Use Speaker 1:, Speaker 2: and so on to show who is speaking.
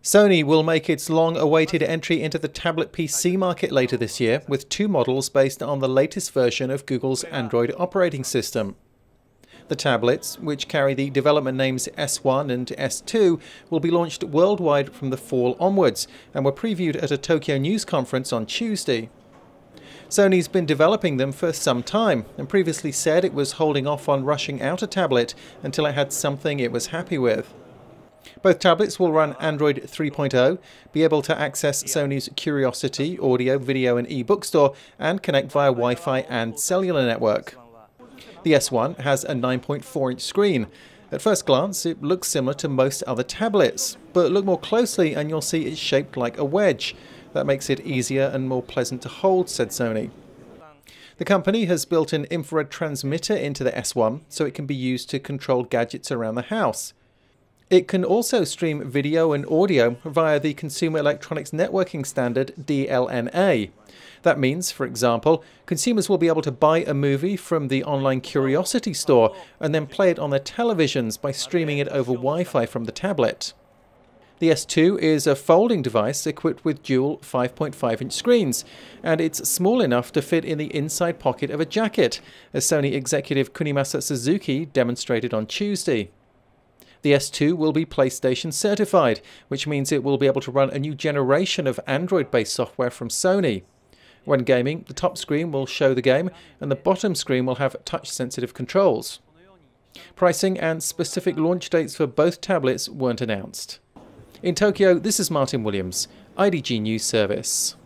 Speaker 1: Sony will make its long-awaited entry into the tablet PC market later this year with two models based on the latest version of Google's Android operating system. The tablets, which carry the development names S1 and S2, will be launched worldwide from the fall onwards and were previewed at a Tokyo news conference on Tuesday. Sony's been developing them for some time and previously said it was holding off on rushing out a tablet until it had something it was happy with. Both tablets will run Android 3.0, be able to access Sony's Curiosity audio, video and e-book store, and connect via Wi-Fi and cellular network. The S1 has a 9.4-inch screen. At first glance, it looks similar to most other tablets, but look more closely and you'll see it's shaped like a wedge. That makes it easier and more pleasant to hold, said Sony. The company has built an infrared transmitter into the S1 so it can be used to control gadgets around the house. It can also stream video and audio via the Consumer Electronics Networking Standard DLNA. That means, for example, consumers will be able to buy a movie from the online Curiosity store and then play it on their televisions by streaming it over Wi-Fi from the tablet. The S2 is a folding device equipped with dual 5.5-inch screens, and it's small enough to fit in the inside pocket of a jacket, as Sony executive Kunimasa Suzuki demonstrated on Tuesday. The S2 will be PlayStation certified, which means it will be able to run a new generation of Android-based software from Sony. When gaming, the top screen will show the game and the bottom screen will have touch-sensitive controls. Pricing and specific launch dates for both tablets weren't announced. In Tokyo, this is Martin Williams, IDG News Service.